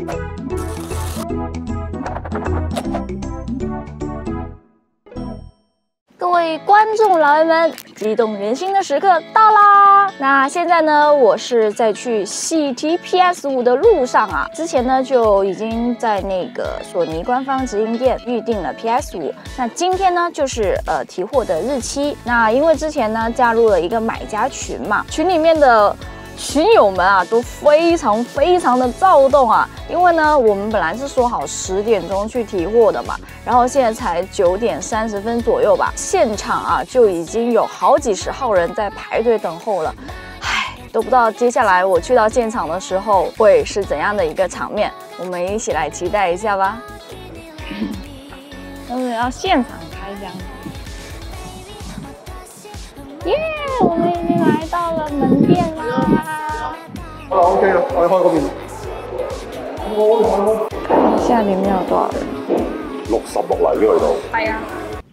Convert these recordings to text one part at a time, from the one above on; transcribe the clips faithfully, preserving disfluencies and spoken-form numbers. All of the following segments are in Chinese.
各位观众老爷们，激动人心的时刻到啦！那现在呢，我是在去喜提 P S 五 的路上啊。之前呢就已经在那个索尼官方直营店预定了 P S 五。那今天呢就是呃提货的日期。那因为之前呢加入了一个买家群嘛，群里面的群友们啊都非常非常的躁动啊，因为呢我们本来是说好十点钟去提货的嘛，然后现在才九点三十分左右吧，现场啊就已经有好几十号人在排队等候了，唉，都不知道接下来我去到现场的时候会是怎样的一个场面，我们一起来期待一下吧。但是要现场开箱。耶！ Yeah, 我们已经来到了门店啦。 好 ，OK 了，我哋開嗰邊。 看一下裡面有多少人？ 六十六嚟呢度。 係啊。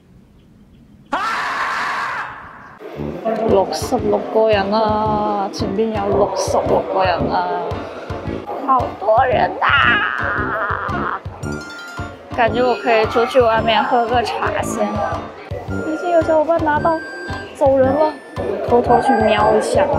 六十六個人啊！前邊有六十六個人啊，好多人啊！感覺我可以出去外面喝個茶先。已經有小伙伴拿到。 走人了，偷偷去瞄一下。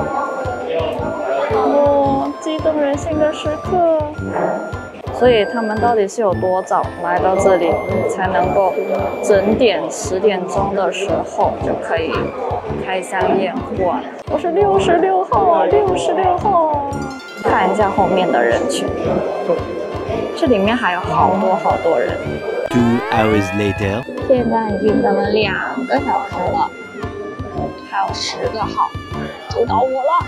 哦，激动人心的时刻。所以他们到底是有多早来到这里，才能够整点十点钟的时候就可以开箱验货？我是六十六号，六十六号。看一下后面的人群，这里面还有好多好多人。 Two hours later， 现在已经等了两个小时了。 还有十个号，就到我了。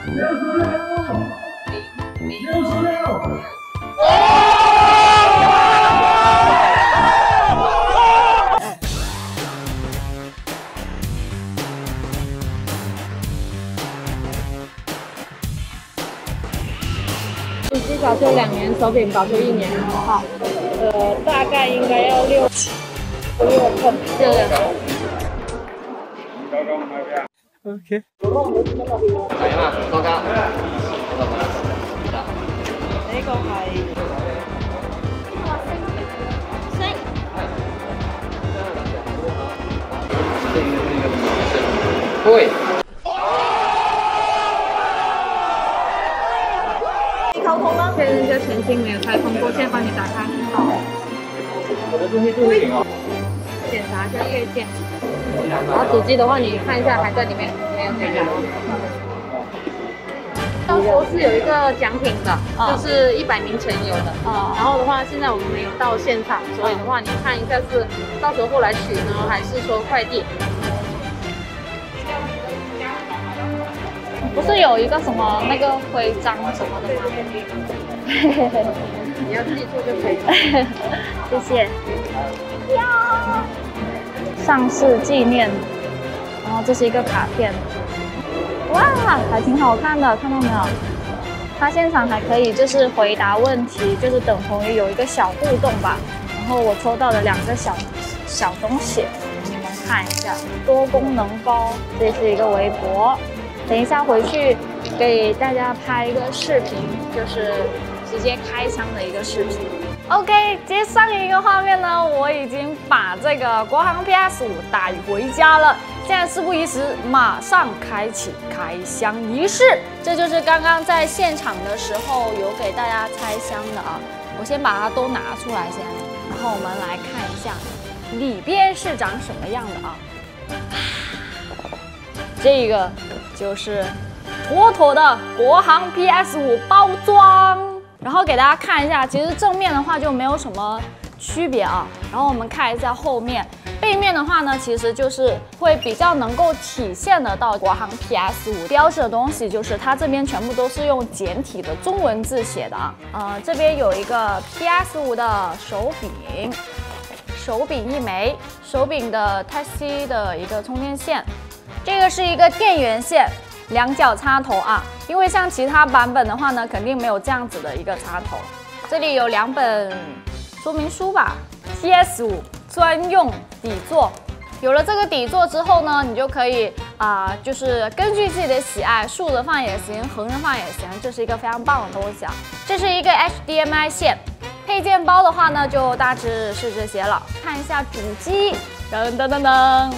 六十六。 至少修两年，手柄保修一年。好，呃，大概应该要六六份，六两份。 OK。 係啊嘛，多加。 呢個係星。 會。 掏空了，确认一下全新没有开通过，现在帮你打开。好。我的东西都会检查一下配件。 然后主机的话，你看一下还在里面，没有退掉。到时候是有一个奖品的，哦、就是一百名成友的。哦、然后的话，现在我们没有到现场，所以的话，你看一下是到时候过来取呢，还是说快递？ 不是有一个什么那个徽章什么的吗？ 你要自己做就可以了。 谢谢。呀。 上市纪念，然后这是一个卡片，哇，还挺好看的，看到没有？它现场还可以就是回答问题，就是等同于有一个小互动吧。然后我抽到了两个小小东西，你们看一下，多功能包，这是一个围脖，等一下回去给大家拍一个视频，就是直接开箱的一个视频。 OK， 接上一个画面呢，我已经把这个国行 P S 五 带回家了。现在事不宜迟，马上开启开箱仪式。这就是刚刚在现场的时候有给大家拆箱的啊。我先把它都拿出来先，然后我们来看一下里边是长什么样的啊。这个就是妥妥的国行 P S 五 包装。 然后给大家看一下，其实正面的话就没有什么区别啊。然后我们看一下后面，背面的话呢，其实就是会比较能够体现得到国行 P S 五 标志的东西，就是它这边全部都是用简体的中文字写的啊。呃，这边有一个 P S 五 的手柄，手柄一枚，手柄的 Type C 的一个充电线，这个是一个电源线。 两角插头啊，因为像其他版本的话呢，肯定没有这样子的一个插头。这里有两本说明书吧 ，P S 五 专用底座。有了这个底座之后呢，你就可以啊、 啊、呃，就是根据自己的喜爱，竖着放也行，横着放也行，这是一个非常棒的东西啊。这是一个 H D M I 线，配件包的话呢，就大致是这些了。看一下主机，噔噔噔噔。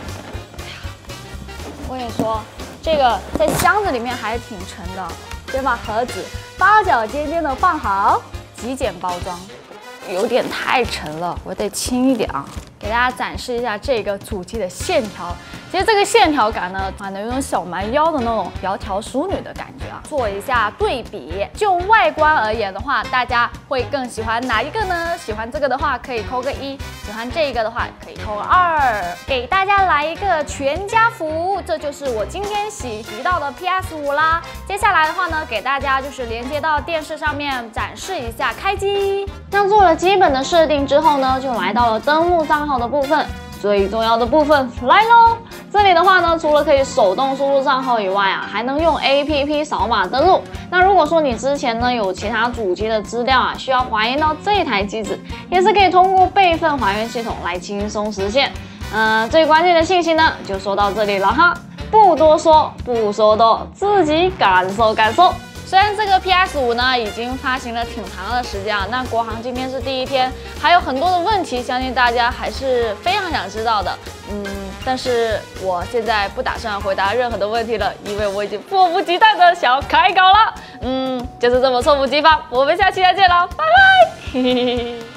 我跟你说，这个在箱子里面还是挺沉的，先把盒子八角尖尖的放好，极简包装。有点太沉了，我得轻一点啊。给大家展示一下这个主机的线条，其实这个线条感呢，啊，有一种小蛮腰的那种窈窕淑女的感觉啊。做一下对比，就外观而言的话，大家会更喜欢哪一个呢？喜欢这个的话可以扣个一，喜欢这个的话可以扣个二。给大家来一个全家福，这就是我今天洗提到的 P S 五 啦。接下来的话呢，给大家就是连接到电视上面展示一下开机。那做了基本的设定之后呢，就来到了登录账号的部分。最重要的部分来喽！这里的话呢，除了可以手动输入账号以外啊，还能用 A P P 扫码登录。那如果说你之前呢有其他主机的资料啊，需要还原到这台机子，也是可以通过备份还原系统来轻松实现。呃，最关键的信息呢，就说到这里了哈，不多说，不说多，自己感受感受。虽然这个 P S 五 呢已经发行了挺长的时间啊，那国行今天是第一天，还有很多的问题，相信大家还是非常想知道的。嗯，但是我现在不打算回答任何的问题了，因为我已经迫不及待的想要开搞了。嗯，就是这么猝不及防，我们下期再见了，拜拜。嘿嘿嘿。